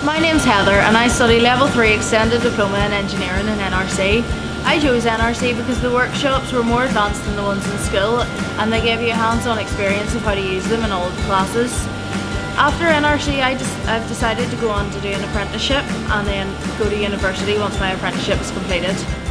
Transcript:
My name's Heather and I study Level 3 Extended Diploma in Engineering in NRC. I chose NRC because the workshops were more advanced than the ones in school and they gave you a hands-on experience of how to use them in all the classes. After NRC I've decided to go on to do an apprenticeship and then go to university once my apprenticeship is completed.